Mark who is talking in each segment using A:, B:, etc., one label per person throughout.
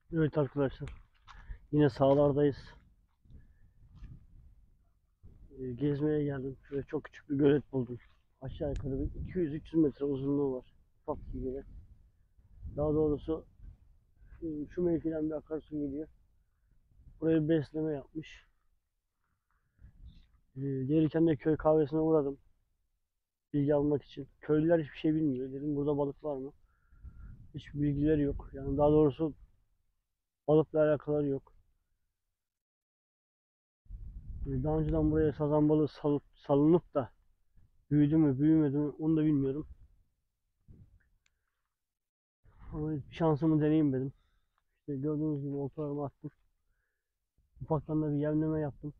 A: Evet arkadaşlar, yine sahalardayız. Gezmeye geldim. Şöyle çok küçük bir gölet buldum. Aşağı yukarı bir 200-300 metre uzunluğu var. Ufak bir gölet. Daha doğrusu şu mevkiden bir akarsu geliyor. Buraya bir besleme yapmış. Gelirken de köy kahvesine uğradım. Bilgi almak için. Köylüler hiçbir şey bilmiyor. Dedim burada balık var mı? Hiç bilgileri yok. Yani daha doğrusu balıkla alakaları yok. Daha önceden buraya sazan balığı salınıp da büyüdü mü büyümedi mi onu da bilmiyorum. Ama şansımı deneyeyim dedim. İşte gördüğünüz gibi oltalarımı attım. Ufaktan da bir yemleme yaptım.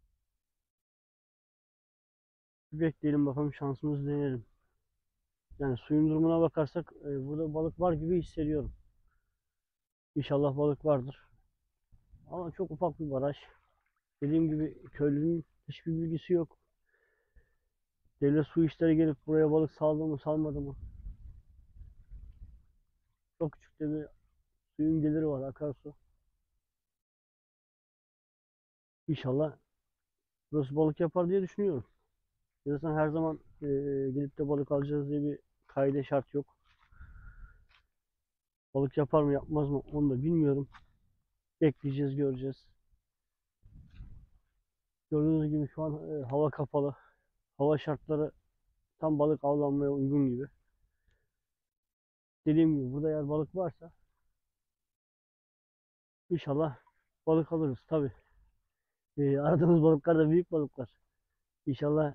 A: Bir bekleyelim bakalım, şansımızı deneyelim. Yani suyun durumuna bakarsak burada balık var gibi hissediyorum. İnşallah balık vardır. Ama çok ufak bir baraj. Dediğim gibi köylünün hiçbir bilgisi yok. Devlet su işleri gelip buraya balık saldı mı salmadı mı? Çok küçük de bir suyun geliri var, akarsu. İnşallah burası balık yapar diye düşünüyorum. Zaten her zaman gidip de balık alacağız diye bir kaide şart yok. Balık yapar mı yapmaz mı onu da bilmiyorum. Bekleyeceğiz, göreceğiz. Gördüğünüz gibi şu an hava kapalı. Hava şartları tam balık avlanmaya uygun gibi. Dediğim gibi burada eğer balık varsa inşallah balık alırız. Tabi aradığımız balıklar da büyük balıklar. İnşallah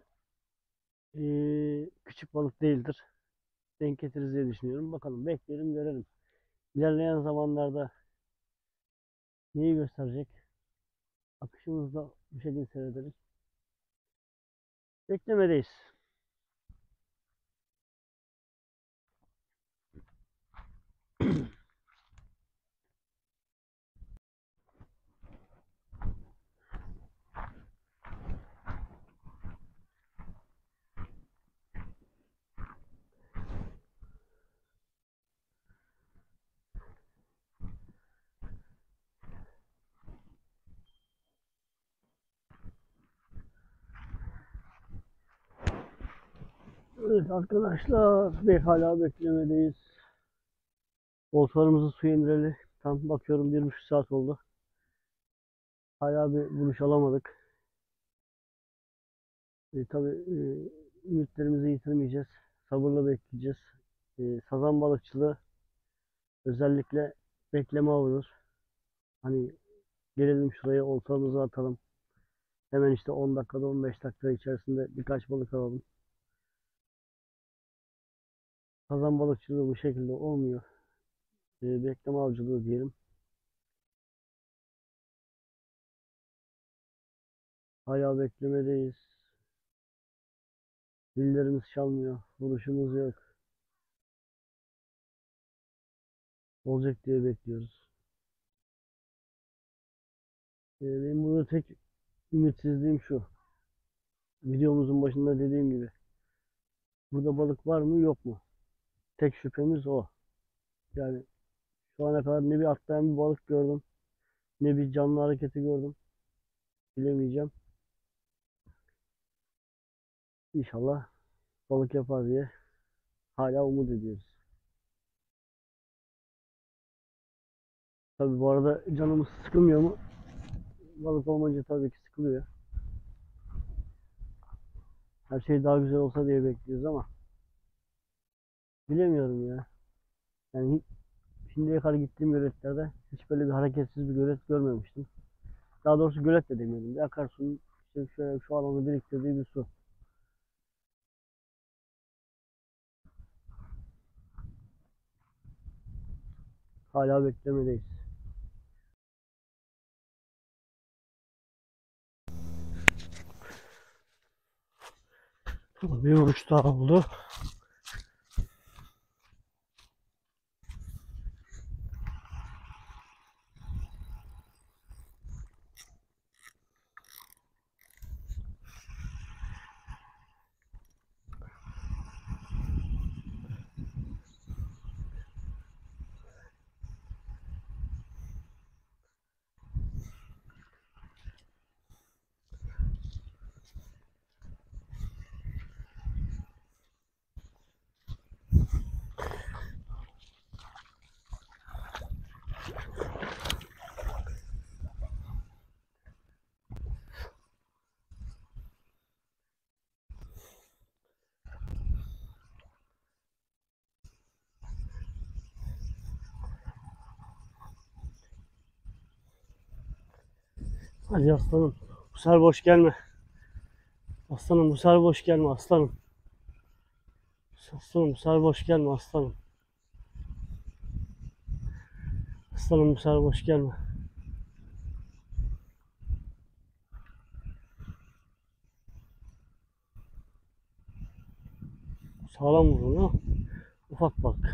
A: küçük balık değildir. Denk getiririz diye düşünüyorum. Bakalım, bekleyelim görelim. İlerleyen zamanlarda neyi gösterecek? Akışımızda bu şekilde seyrederiz. Beklemedeyiz. Evet arkadaşlar, hala beklemedeyiz. Oltalarımızı suya indireli. Tam bakıyorum 1,5 saat oldu. Hala bir vuruş alamadık. Tabii ümitlerimizi yitirmeyeceğiz. Sabırla bekleyeceğiz. Sazan balıkçılığı özellikle bekleme avıdır. Hani gelelim şuraya, oltamızı atalım. Hemen işte 10 dakikada 15 dakika içerisinde birkaç balık alalım. Sazan balıkçılığı bu şekilde olmuyor. Bekleme avcılığı diyelim. Hala beklemedeyiz. Dillerimiz çalmıyor. Vuruşumuz yok. Olacak diye bekliyoruz. Benim burada tek ümitsizliğim şu. Videomuzun başında dediğim gibi. Burada balık var mı yok mu? Tek şüphemiz o. Yani şu ana kadar ne bir atlayan bir balık gördüm, ne bir canlı hareketi gördüm. Bilemeyeceğim. İnşallah balık yapar diye hala umut ediyoruz. Tabi bu arada canımız sıkılmıyor mu? Balık olmayınca tabii ki sıkılıyor. Her şey daha güzel olsa diye bekliyoruz ama bilemiyorum ya. Yani şimdiye kadar gittiğim göletlerde hiç böyle bir hareketsiz bir gölet görmemiştim. Daha doğrusu gölet de demeyelim. Bir akarsunun işte şöyle şu alanı biriktirdiği bir su. Hala beklemedeyiz. Bir vuruş daha oldu. Hadi aslanım. Bu sefer boş gelme. Aslanım bu sefer boş gelme aslanım. Aslanım bu sefer boş gelme aslanım. Aslanım bu sefer boş gelme. Sağlam vurun ha. Ufak balık.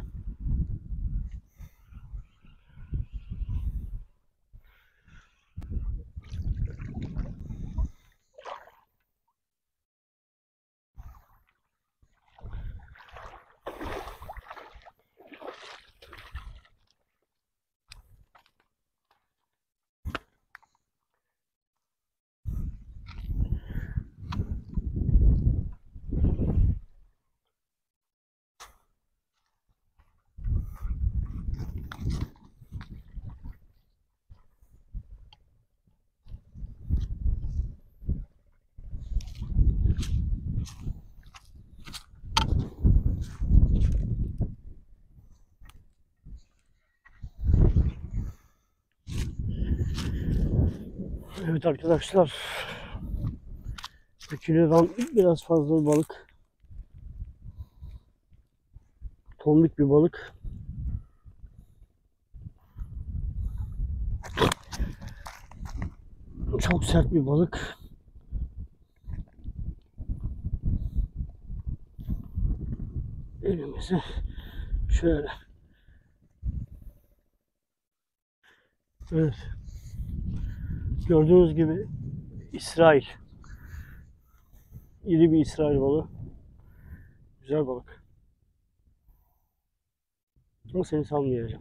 A: Evet arkadaşlar. 1 kilodan biraz fazla bir balık. Tombik bir balık. Çok sert bir balık. Elimizi şöyle. Evet. Gördüğünüz gibi İsrail. İri bir İsrail balığı. Güzel balık. Ama seni salmayacağım.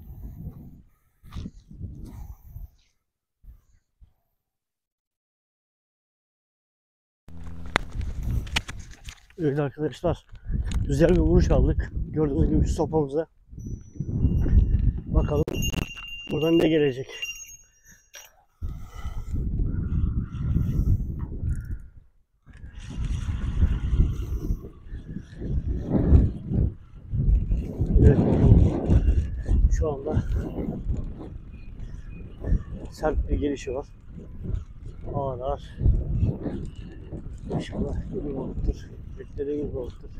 A: Evet arkadaşlar. Güzel bir vuruş aldık. Gördüğünüz gibi şu sopamıza. Bakalım buradan ne gelecek. Evet bakalım. Şu anda sert bir gelişi var. Ağır ağır. İnşallah iyi balıktır. Bekleri iyi balıktır.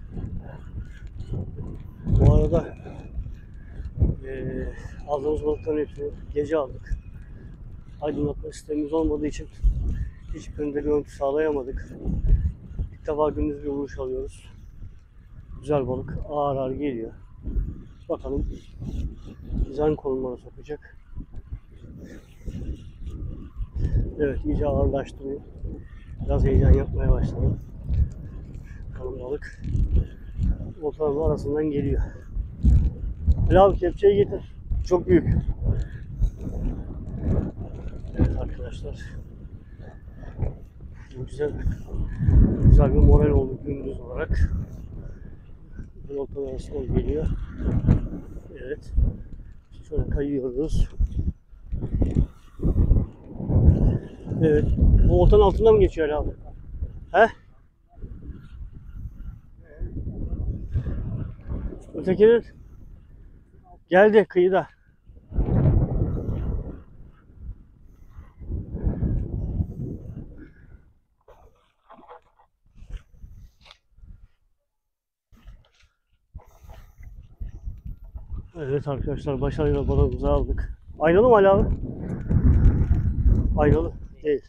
A: Bu arada aldığımız balıkların hepsini gece aldık. Aydınlatma sistemimiz olmadığı için hiçbirinde görüntü sağlayamadık. İlk defa gündüz bir vuruş alıyoruz. Güzel balık ağır ağır geliyor. Bakalım güzel konumlara sokacak. Evet iyice ağırlaştı. Biraz heyecan yapmaya başladım. Bakalım balık oltaların arasından geliyor. Pilav kepçeyi getir. Çok büyük. Evet arkadaşlar. Güzel bir moral oldu gündüz olarak. Oltalar arasından geliyor. Evet. Şöyle kayıyoruz. Evet. Bu oltanın altından mı geçiyor abi? He? Ötekinin geldi kıyıda. Evet arkadaşlar başarıyla balığımızı aldık. Aynalı mı Ali abi? Aynalı değil.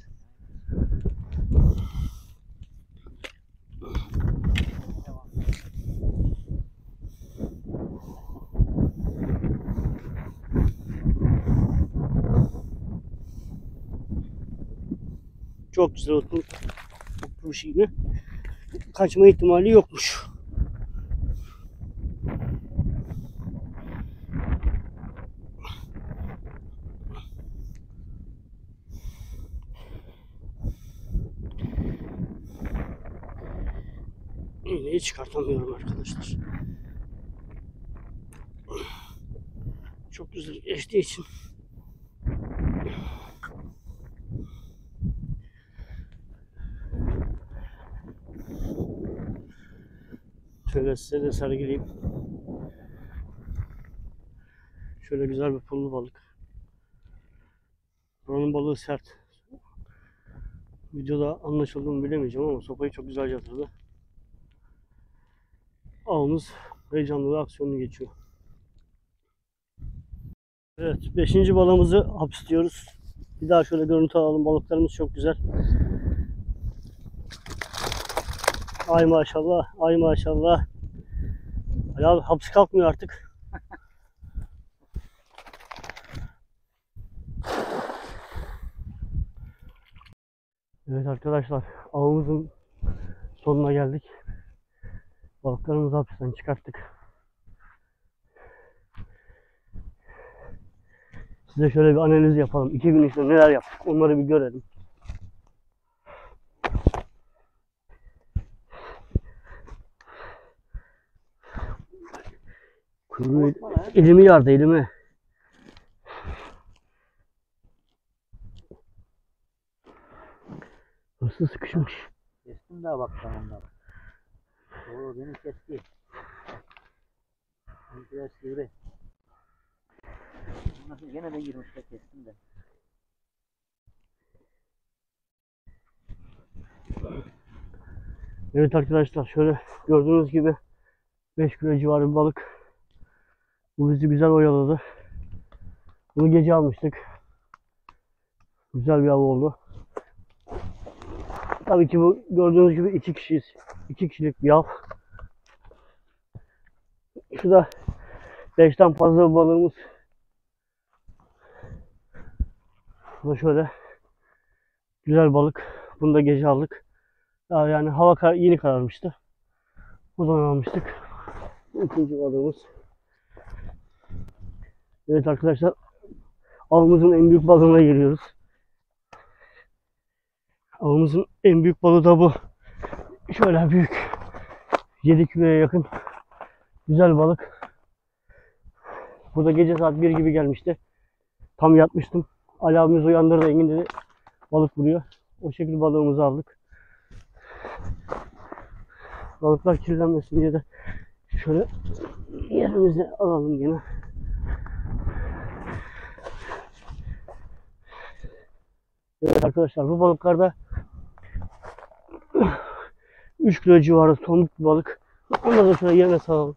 A: Çok güzel oturmuş yine. Kaçma ihtimali yokmuş. İğneyi çıkartamıyorum arkadaşlar. Çok güzel geçtiği için. Şöyle size de sergileyeyim. Şöyle güzel bir pullu balık. Buranın balığı sert. Videoda anlaşıldı mı bilemeyeceğim ama sopayı çok güzel yatırdı. Avımız heyecanlı ve aksiyonlu geçiyor. Evet, 5. balığımızı hapsliyoruz. Bir daha şöyle görüntü alalım. Balıklarımız çok güzel. Ay maşallah, ay maşallah. Ali abi hapsi kalkmıyor artık. Evet arkadaşlar, avımızın sonuna geldik. Balıklarımızı hapisten çıkarttık. Size şöyle bir analiz yapalım. 2 gün içinde neler yaptık onları bir görelim. Kuyruğu, elimi yardı elimi. Nasıl sıkışmış.
B: Kestim daha bak ben onları. Doğru beni kesti. Benimkiler sivri. Nasıl gene de girmişler kestim de.
A: Evet arkadaşlar şöyle gördüğünüz gibi 5 kilo civarı bir balık. Bu bizi güzel oyaladı. Bunu gece almıştık. Güzel bir av oldu. Tabii ki bu gördüğünüz gibi 2 kişiyiz. 2 kişilik bir av. Şu da 5'ten fazla bir balığımız. Bu da şöyle güzel balık. Bunu da gece aldık. Yani hava yeni kararmıştı. O zaman almıştık. İkinci balığımız. Evet arkadaşlar, avımızın en büyük balığına geliyoruz. Avımızın en büyük balığı da bu. Şöyle büyük. 7 kiloya yakın. Güzel balık. Bu da gece saat 1 gibi gelmişti. Tam yatmıştım. Ali abimiz uyandırdı. Engin dedi balık vuruyor. O şekilde balığımızı aldık. Balıklar kirlenmesin diye de şöyle yerimize alalım yine. Evet arkadaşlar, bu balıklarda 3 kilo civarı tonluk bir balık. Onları da şöyle yerine salalım.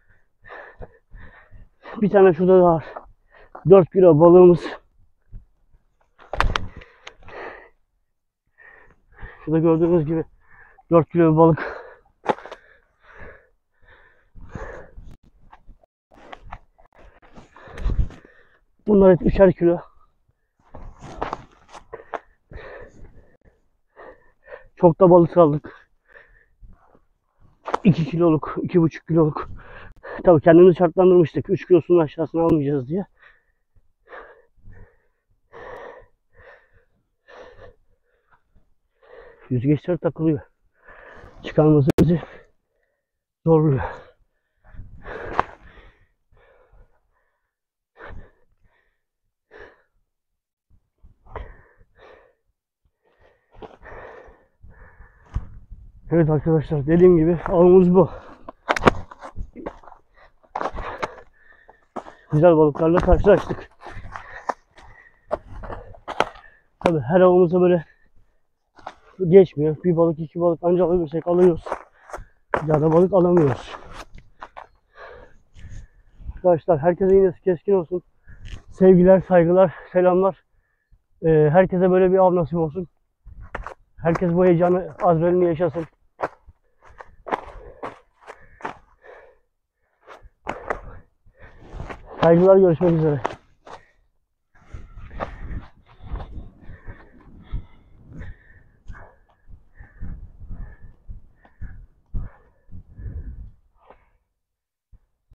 A: Bir tane şurada da var. 4 kilo balığımız. Şurada gördüğünüz gibi 4 kilo bir balık. Bunlar hep 3'er kilo. Çok da balık aldık. 2 kiloluk, 2,5 kiloluk. Tabii kendimizi şartlandırmıştık. 3 kilosunun aşağısına almayacağız diye. Yüzgeçler takılıyor. Çıkarması bizi zorluyor. Evet arkadaşlar, dediğim gibi avımız bu. Güzel balıklarla karşılaştık. Tabii her avımıza böyle geçmiyor. Bir balık, 2 balık ancak alabilirsek alıyoruz. Ya da balık alamıyoruz. Arkadaşlar herkese yine keskin olsun. Sevgiler, saygılar, selamlar. Herkese böyle bir av nasip olsun. Herkes bu heyecanı, adrenalini yaşasın. Saygılar, görüşmek üzere.